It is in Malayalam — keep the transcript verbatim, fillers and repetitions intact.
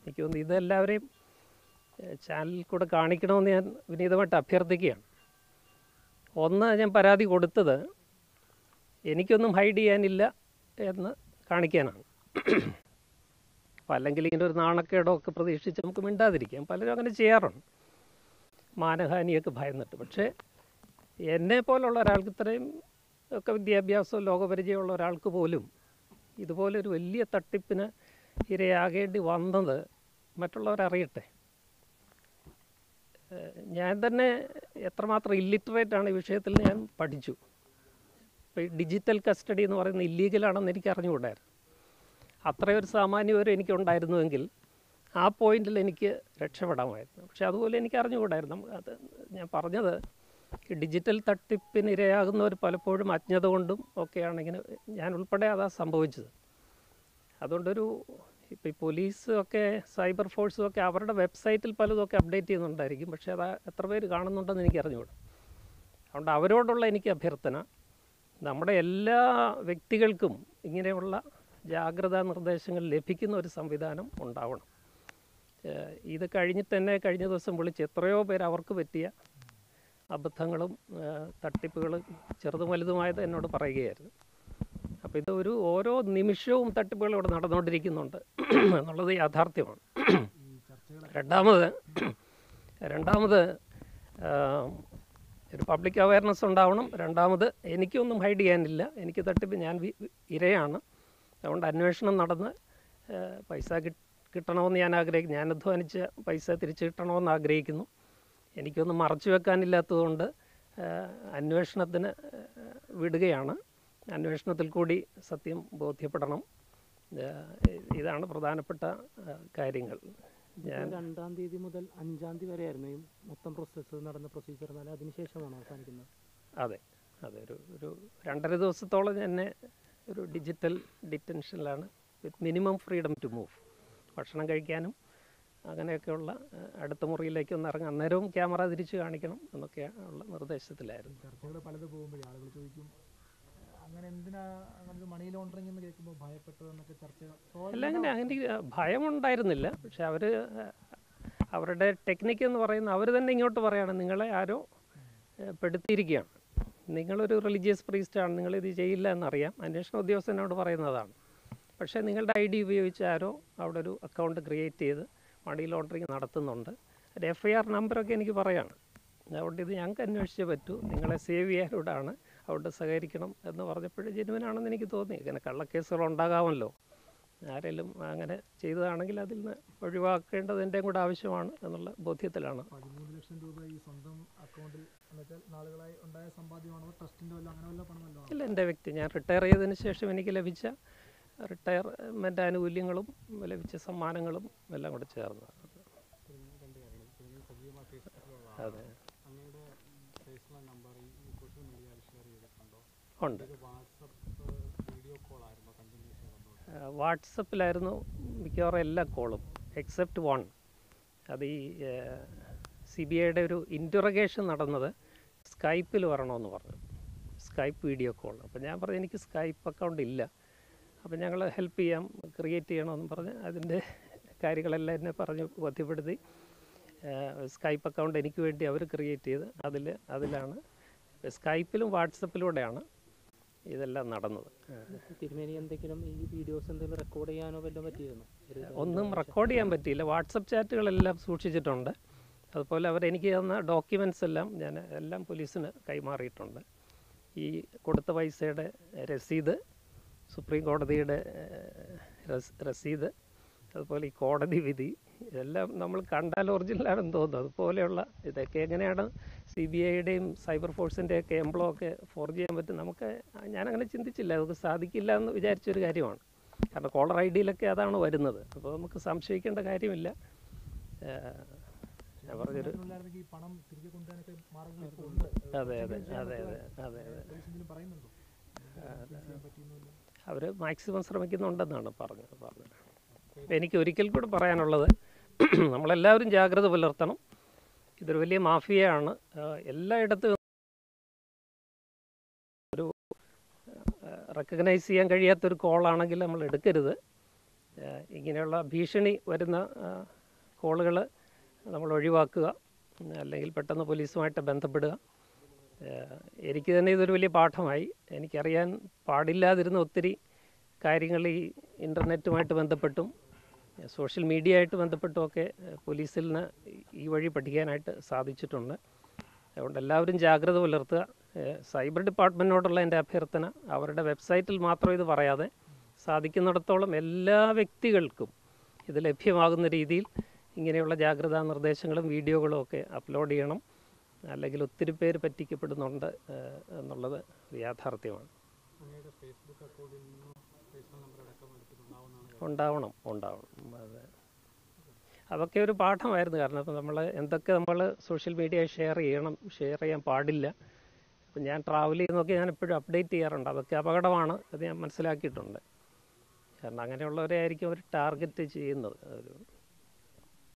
എനിക്ക് തോന്നുന്നു ഇതെല്ലാവരെയും ചാനലിൽ കൂടെ കാണിക്കണമെന്ന് ഞാൻ വിനീതമായിട്ട് അഭ്യർത്ഥിക്കുകയാണ്. ഒന്ന്, ഞാൻ പരാതി കൊടുത്തത് എനിക്കൊന്നും ഹൈഡ് ചെയ്യാനില്ല എന്ന് കാണിക്കാനാണ്. അപ്പോൾ അല്ലെങ്കിൽ ഇങ്ങനെ ഒരു നാണക്കേടോ ഒക്കെ പ്രതീക്ഷിച്ച് നമുക്ക് മിണ്ടാതിരിക്കാം. പലരും അങ്ങനെ ചെയ്യാറുണ്ട്, മാനഹാനിയൊക്കെ ഭയന്നിട്ട്. പക്ഷേ എന്നെ പോലുള്ള ഒരാൾക്ക്, ഇത്രയും ഒക്കെ വിദ്യാഭ്യാസവും ലോകപരിചയമുള്ള ഒരാൾക്ക് പോലും ഇതുപോലൊരു വലിയ തട്ടിപ്പിന് ഇരയാകേണ്ടി വന്നത് മറ്റുള്ളവരറിയട്ടെ. ഞാൻ തന്നെ എത്രമാത്രം ഇല്ലിറ്ററേറ്റ് ആണ് ഈ വിഷയത്തിൽ ഞാൻ പഠിച്ചു. ഇപ്പോൾ ഈ ഡിജിറ്റൽ കസ്റ്റഡി എന്ന് പറയുന്നത് ഇല്ലീഗലാണെന്ന് എനിക്ക് അറിഞ്ഞുകൂടായിരുന്നു. അത്രയൊരു സാമാന്യവരും എനിക്കുണ്ടായിരുന്നുവെങ്കിൽ ആ പോയിന്റിൽ എനിക്ക് രക്ഷപ്പെടാമായിരുന്നു. പക്ഷെ അതുപോലെ എനിക്ക് അറിഞ്ഞുകൂടായിരുന്നു. അത് ഞാൻ പറഞ്ഞത്, ഈ ഡിജിറ്റൽ തട്ടിപ്പിന് ഇരയാകുന്നവർ പലപ്പോഴും അജ്ഞത കൊണ്ടും ഒക്കെയാണ് ഇങ്ങനെ, ഞാൻ ഉൾപ്പെടെ അതാ സംഭവിച്ചത്. അതുകൊണ്ടൊരു ഇപ്പോൾ ഈ പോലീസും ഒക്കെ സൈബർ ഫോഴ്സും ഒക്കെ അവരുടെ വെബ്സൈറ്റിൽ പലതുമൊക്കെ അപ്ഡേറ്റ് ചെയ്യുന്നുണ്ടായിരിക്കും. പക്ഷേ അത് എത്ര പേര് കാണുന്നുണ്ടെന്ന് എനിക്ക് അറിഞ്ഞുകൂടാ. അതുകൊണ്ട് അവരോടുള്ള എനിക്ക് അഭ്യർത്ഥന, നമ്മുടെ എല്ലാ വ്യക്തികൾക്കും ഇങ്ങനെയുള്ള ജാഗ്രതാ നിർദ്ദേശങ്ങൾ ലഭിക്കുന്ന ഒരു സംവിധാനം ഉണ്ടാവണം. ഇത് കഴിഞ്ഞിട്ട് തന്നെ കഴിഞ്ഞ ദിവസം വിളിച്ച് എത്രയോ പേര് അവർക്ക് പറ്റിയ അബദ്ധങ്ങളും തട്ടിപ്പുകളും ചെറുതും വലുതുമായത് എന്നോട് പറയുകയായിരുന്നു. അപ്പോൾ ഇത് ഒരു ഓരോ നിമിഷവും തട്ടിപ്പുകൾ ഇവിടെ നടന്നുകൊണ്ടിരിക്കുന്നുണ്ട് എന്നുള്ളത് യാഥാർത്ഥ്യമാണ്. രണ്ടാമത് രണ്ടാമത് ഒരു പബ്ലിക് അവയർനെസ് ഉണ്ടാവണം. രണ്ടാമത് എനിക്കൊന്നും ഹൈഡ് ചെയ്യാനില്ല. എനിക്ക് തട്ടിപ്പ്, ഞാൻ ഇരയാണ്. അതുകൊണ്ട് അന്വേഷണം നടന്ന് പൈസ കിട്ടണമെന്ന് ഞാൻ ആഗ്രഹിക്കുന്നു. ഞാൻ അധ്വാനിച്ച പൈസ തിരിച്ചു കിട്ടണമെന്ന് ആഗ്രഹിക്കുന്നു. എനിക്കൊന്നും മറച്ചു വെക്കാനില്ലാത്തതുകൊണ്ട് അന്വേഷണത്തിന് വിടുകയാണ്. അന്വേഷണത്തിൽ കൂടി സത്യം ബോധ്യപ്പെടണം. ഇതാണ് പ്രധാനപ്പെട്ട കാര്യങ്ങൾ. ഞാൻ രണ്ടാം തീയതി മുതൽ അഞ്ചാം തീയതി വരെയായിരുന്നു ഈ മൊത്തം പ്രോസസ്സ് നടന്ന പ്രൊസീജിയർ, എന്നാലും അതിനുശേഷമാണ് അവസാനിക്കുന്നത്. അതെ അതെ ഒരു ഒരു രണ്ടര ദിവസത്തോളം തന്നെ ഒരു ഡിജിറ്റൽ ഡിറ്റൻഷനിലാണ്, with minimum freedom to move. ഭക്ഷണം കഴിക്കാനും അങ്ങനെയൊക്കെയുള്ള, അടുത്ത മുറിയിലേക്ക് ഒന്ന് ഇറങ്ങാം, അന്നേരവും ക്യാമറ തിരിച്ച് കാണിക്കണം എന്നൊക്കെ ഉള്ള നിർദ്ദേശത്തിലായിരുന്നു. ചർച്ചകൾ പലത് പോകുമ്പോഴേ ആളുകൾ ചോദിക്കും, അങ്ങനെ എന്തിനാ അങ്ങനെ മണി ലോണ്ടറിംഗ് എന്ന് കേൾക്കുമ്പോൾ ഭയപ്പെട്ടതെന്നൊക്കെ ചർച്ച. അല്ല, അങ്ങനെ അങ്ങനെ ഭയമുണ്ടായിരുന്നില്ല. പക്ഷെ അവർ അവരുടെ ടെക്നിക്ക് എന്ന് പറയുന്നത്, അവർ തന്നെ ഇങ്ങോട്ട് പറയുകയാണ്, നിങ്ങളെ ആരോ പെടുത്തിയിരിക്കുകയാണ്, നിങ്ങളൊരു റിലീജിയസ് പ്രീസ്റ്റാണ്, നിങ്ങളിത് ചെയ്യില്ല എന്നറിയാം, അന്വേഷണ ഉദ്യോഗസ്ഥനോട് പറയുന്നതാണ്. പക്ഷേ നിങ്ങളുടെ ഐ ഡി ഉപയോഗിച്ച് ആരോ അവിടെ ഒരു അക്കൗണ്ട് ക്രിയേറ്റ് ചെയ്ത് മണി ലോണ്ടറിങ് നടത്തുന്നുണ്ട്. ഒരു എഫ് ഐ ആർ നമ്പറൊക്കെ എനിക്ക് പറയാണ്. അതുകൊണ്ട് ഇത് ഞങ്ങൾക്ക് അന്വേഷിച്ചേ പറ്റൂ, നിങ്ങളെ സേവ് ചെയ്യാനോടാണ്, അതുകൊണ്ട് സഹകരിക്കണം എന്ന് പറഞ്ഞപ്പോഴും ജെനുവിനാണെന്ന് എനിക്ക് തോന്നി. ഇങ്ങനെ കള്ളക്കേസുകൾ ഉണ്ടാകാമല്ലോ, ആരെങ്കിലും അങ്ങനെ ചെയ്തതാണെങ്കിൽ അതിൽ നിന്ന് ഒഴിവാക്കേണ്ടത് എൻ്റെയും കൂടെ ആവശ്യമാണ് എന്നുള്ള ബോധ്യത്തിലാണ്. പതിമൂന്ന് ലക്ഷം രൂപ ഈ സ്വന്തം അക്കൗണ്ടിൽ നാളുകളായി ഉണ്ടായ സമ്പാദ്യമാണോ, ട്രസ്റ്റിൻ്റെ വല്ല അങ്ങനെ വല്ല പണമല്ലോ? ഇല്ല, എൻ്റെ വ്യക്തി, ഞാൻ റിട്ടയർ ചെയ്തതിന് ശേഷം എനിക്ക് ലഭിച്ച റിട്ടയർമെൻ്റ് ആനുകൂല്യങ്ങളും ലഭിച്ച സമ്മാനങ്ങളും എല്ലാം കൂടെ ചേർന്നതാണ്. അതെ, ഉണ്ട്. വാട്സപ്പിലായിരുന്നു മിക്കവാറും എല്ലാ കോളും എക്സെപ്റ്റ് വൺ. അത് ഈ സി ബി ഐയുടെ ഒരു ഇൻറ്ററഗേഷൻ നടന്നത് സ്കൈപ്പിൽ വരണമെന്ന് പറഞ്ഞു, സ്കൈപ്പ് വീഡിയോ കോൾ. അപ്പോൾ ഞാൻ പറഞ്ഞു എനിക്ക് സ്കൈപ്പ് അക്കൗണ്ട് ഇല്ല, അപ്പോൾ ഞങ്ങൾ ഹെൽപ്പ് ചെയ്യാം, ക്രിയേറ്റ് ചെയ്യണമെന്ന് പറഞ്ഞ് അതിൻ്റെ കാര്യങ്ങളെല്ലാം എന്നെ പറഞ്ഞ് ബോധ്യപ്പെടുത്തി. സ്കൈപ്പ് അക്കൗണ്ട് എനിക്ക് വേണ്ടി അവർ ക്രിയേറ്റ് ചെയ്ത് അതിൽ അതിലാണ് സ്കൈപ്പിലും വാട്സപ്പിലൂടെയാണ് ഇതെല്ലാം നടന്നത്. തിരുമേനി എന്തെങ്കിലും ഈ വീഡിയോസ് എന്തെങ്കിലും റെക്കോർഡ് ചെയ്യാനോ വല്ലതും പറ്റിയിരുന്നു? ഒന്നും റെക്കോർഡ് ചെയ്യാൻ പറ്റിയില്ല. വാട്സപ്പ് ചാറ്റുകളെല്ലാം സൂക്ഷിച്ചിട്ടുണ്ട്. അതുപോലെ അവരെനിക്ക് തന്ന ഡോക്യുമെൻറ്റ്സ് എല്ലാം ഞാൻ എല്ലാം പോലീസിന് കൈമാറിയിട്ടുണ്ട്. ഈ കൊടുത്ത പൈസയുടെ രസീത്, സുപ്രീം കോടതിയുടെ രസീത്, അതുപോലെ ഈ കോടതി വിധി, ഇതെല്ലാം നമ്മൾ കണ്ടാൽ ഒറിജിനലാണെന്ന് തോന്നുന്നു. അതുപോലെയുള്ള ഇതൊക്കെ എങ്ങനെയാണ് സി ബി ഐയുടെയും സൈബർ ഫോഴ്സിൻ്റെയൊക്കെ എംപ്ലോ ഒക്കെ ഫോർജ് ചെയ്യാൻ പറ്റും? നമുക്ക്, ഞാനങ്ങനെ ചിന്തിച്ചില്ല, നമുക്ക് സാധിക്കില്ല എന്ന് വിചാരിച്ചൊരു കാര്യമാണ്. കാരണം കോളർ ഐ ഡിയിലൊക്കെ അതാണ് വരുന്നത്. അപ്പോൾ നമുക്ക് സംശയിക്കേണ്ട കാര്യമില്ല. ഞാൻ പറഞ്ഞൊരു അതെ അതെ അതെ അതെ അതെ അതെ അവർ മാക്സിമം ശ്രമിക്കുന്നുണ്ടെന്നാണ് പറഞ്ഞത് പറഞ്ഞത് എനിക്ക് ഒരിക്കൽ കൂടി പറയാനുള്ളത്, നമ്മളെല്ലാവരും ജാഗ്രത പുലർത്തണം. ഇതൊരു വലിയ മാഫിയയാണ്. എല്ലായിടത്തും ഒരു റെക്കഗ്നൈസ് ചെയ്യാൻ കഴിയാത്തൊരു കോളാണെങ്കിൽ നമ്മൾ എടുക്കരുത്. ഇങ്ങനെയുള്ള ഭീഷണി വരുന്ന കോളുകൾ നമ്മൾ ഒഴിവാക്കുക, അല്ലെങ്കിൽ പെട്ടെന്ന് പോലീസുമായിട്ട് ബന്ധപ്പെടുക. എനിക്ക് തന്നെ ഇതൊരു വലിയ പാഠമായി. എനിക്കറിയാൻ പാടില്ലാതിരുന്ന ഒത്തിരി കാര്യങ്ങൾ ഈ ഇൻ്റർനെറ്റുമായിട്ട് ബന്ധപ്പെട്ടും സോഷ്യൽ മീഡിയ ആയിട്ട് ബന്ധപ്പെട്ടുമൊക്കെ പോലീസിൽ നിന്ന് ഈ വഴി പഠിക്കാനായിട്ട് സാധിച്ചിട്ടുണ്ട്. അതുകൊണ്ട് എല്ലാവരും ജാഗ്രത പുലർത്തുക. സൈബർ ഡിപ്പാർട്ട്മെൻറ്റിനോടുള്ള എൻ്റെ അഭ്യർത്ഥന, അവരുടെ വെബ്സൈറ്റിൽ മാത്രം ഇത് പറയാതെ സാധിക്കുന്നിടത്തോളം എല്ലാ വ്യക്തികൾക്കും ഇത് ലഭ്യമാകുന്ന രീതിയിൽ ഇങ്ങനെയുള്ള ജാഗ്രതാ നിർദ്ദേശങ്ങളും വീഡിയോകളും ഒക്കെ അപ്ലോഡ് ചെയ്യണം. അല്ലെങ്കിൽ ഒത്തിരി പേര് പറ്റിക്കപ്പെടുന്നുണ്ട് എന്നുള്ളത് യാഥാർത്ഥ്യമാണ്. ഉണ്ടാവണം ഉണ്ടാവണം അതെ, അതൊക്കെ ഒരു പാഠമായിരുന്നു. കാരണം ഇപ്പം നമ്മൾ എന്തൊക്കെ നമ്മൾ സോഷ്യൽ മീഡിയ ഷെയർ ചെയ്യണം, ഷെയർ ചെയ്യാൻ പാടില്ല. ഇപ്പം ഞാൻ ട്രാവൽ ചെയ്യുന്നതൊക്കെ ഞാൻ എപ്പോഴും അപ്ഡേറ്റ് ചെയ്യാറുണ്ട്. അതൊക്കെ അപകടമാണ്, അത് ഞാൻ മനസ്സിലാക്കിയിട്ടുണ്ട്. കാരണം അങ്ങനെയുള്ളവരെ ആയിരിക്കും അവർ ടാർഗറ്റ് ചെയ്യുന്നത്. ഒരു